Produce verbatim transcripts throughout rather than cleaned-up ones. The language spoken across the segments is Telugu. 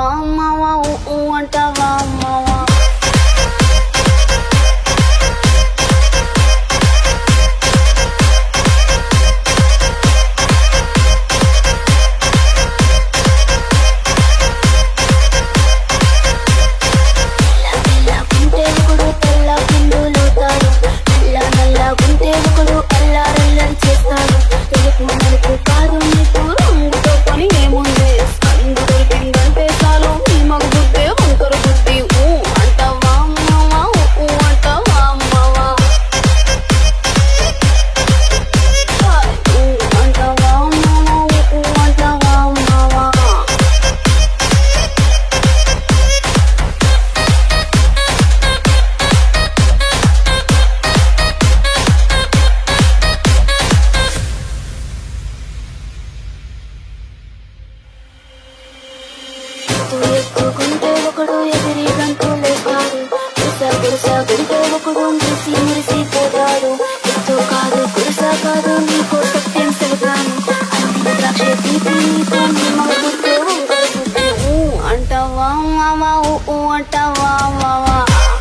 అమ్మావా ఊ అంటావా అమ్మావా ఎక్కుకుంటే ఒకడు ఎదిరి గంతులేస్తాడు కురుస కురుస గుంటే ఒకడు మురిసి మురిసిపోతాడు ఎత్తు కాదు కురుస కాదు నీకో సత్యం చెబుతాను అన్ని ద్రాక్ష తీపి నీతో నీ మగ గుర్తే గుర్తే ఊ అంటావా మావా ఊ అంటావా మావా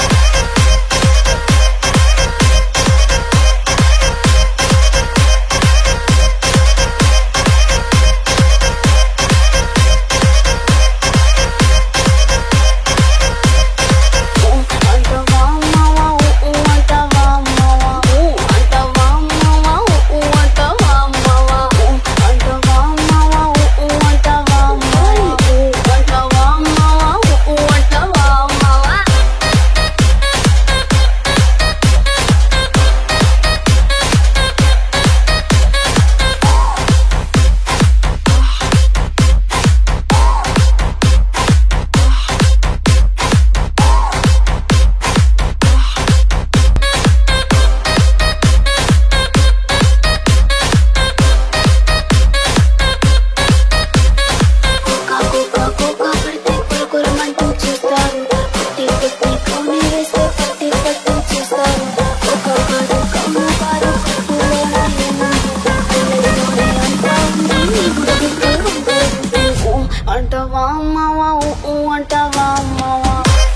అంటావా మావా ఊ అంటావా మావా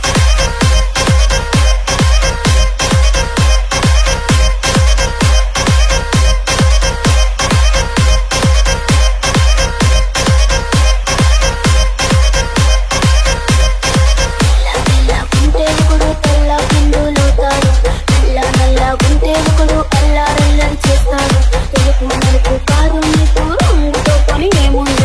గుంటే ఒకడు తెల్ల పిండులుతాడు నల్ల నల్ల గుంటే ఒకడు అల్లారల్లరి చేస్తాడు తెలుపు నలుపు కాదు నీకు రంగుతో పని ఏముంది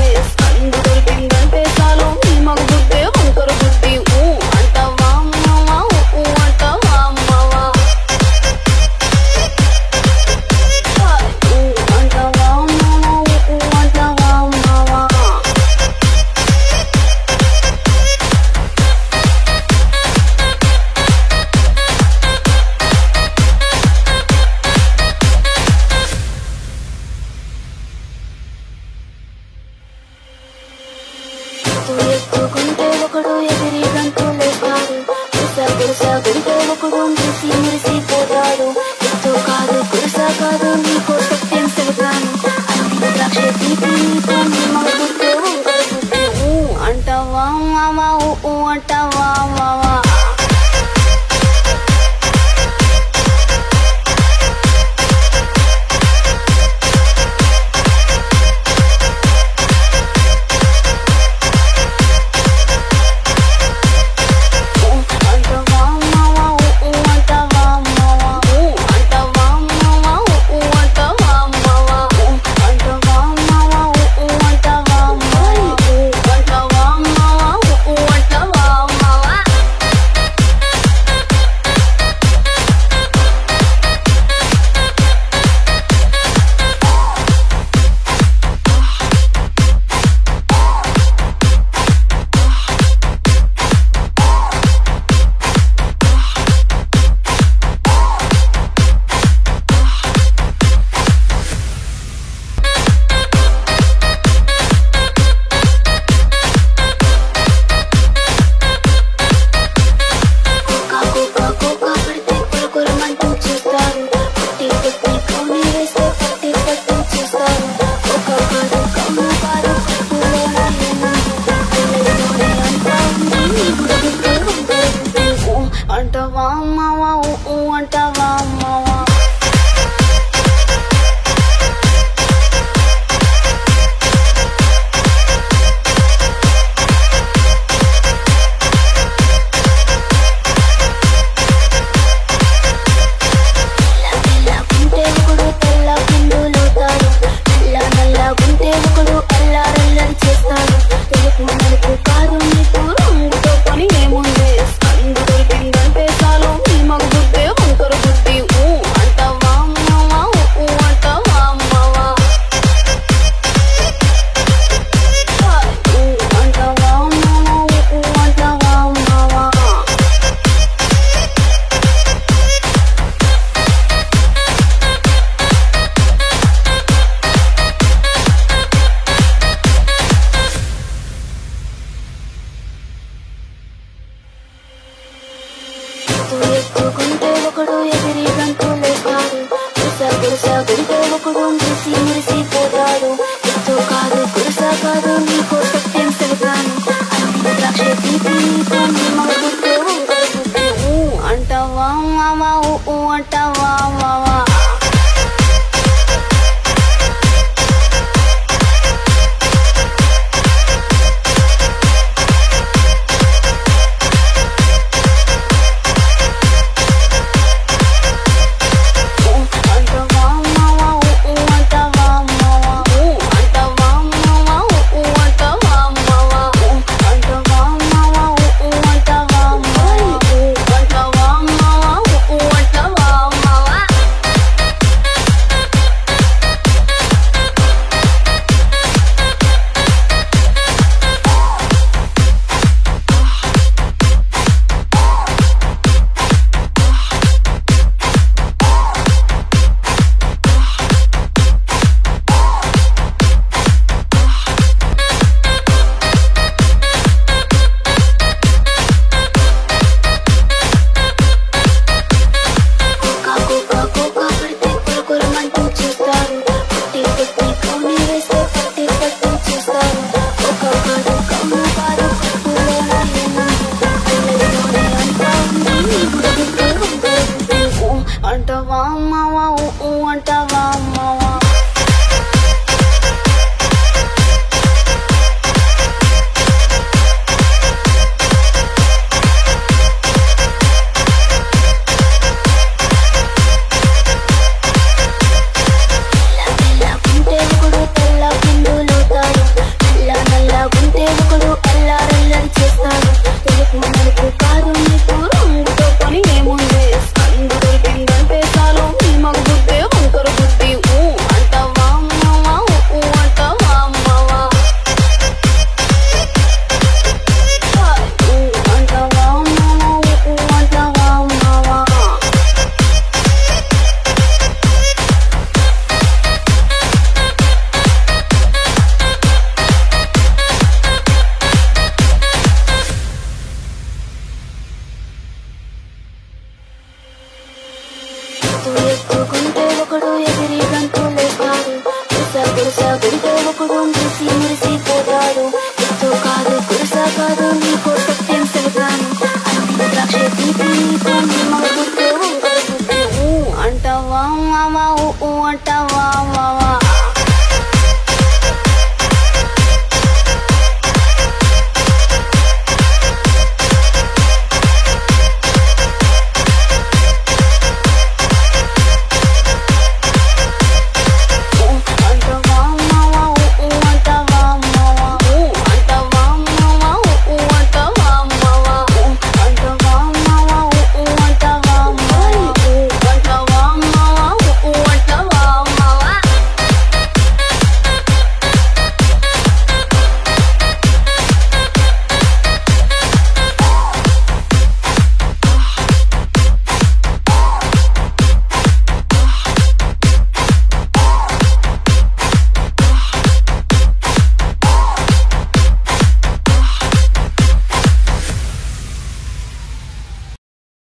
ఎక్కుకుంటే ఒకడు ఎదిరి గంతులేస్తాడు కురుస కురుస గుంటే ఒకడు మురిసి మురిసిపోతాడు ఎత్తు కాదు కురుస కాదు నీకో సత్యం చెబుతాను అన్ని ద్రాక్ష తీపి నీతో నీ మగ గుర్తే గుర్తే ఊ అంటావా మావా ఊ అంటావా మావా కొనసాగుంటే ఒకడు మురిసి మురిసిపోతాడు. ఎంతో కాదు కురుసా కాదు నీకో సత్యం చెబుతాను. అన్ని ద్రాక్ష తీపి నీతో నీ మగ బుద్ధి ఊ అంటావా మావా ఊ అంటావా మావా. అంటావా మావా ఊ అంటావా మావా. తెల్లగుంటే ఒకడు తెల్ల పిందులుతాడు. నల్ల నల్లగుంటే ఒకడు అల్లారల్లరి చేస్తాడు. తెలుపు నలుపు కాదు నీకు రంగుతో పని ఏముంది. సందు దొరికిందంటే చాలు నీ మగ బుద్ధి వంకర బుద్ధి ఊ అంటావా మావా ఊ అంటావా మావా. ఊ అంటావా మావా ఊ అంటావా మావా. ఎత్తుకుంటే ఒకడు ఎగిరి గంతులేస్తాడు. కురుసా కురుసాగుంటే ఒకడు మురిసి మురిసిపోతాడు. ఎంతో కాదు కురుసా కాదు నీకో సత్యం చెబుతాను. అన్ని ద్రాక్ష తీపి నీతో నీ మగ బుద్ధి ఊ అంటావా మావా ఊ అంటావా మావా.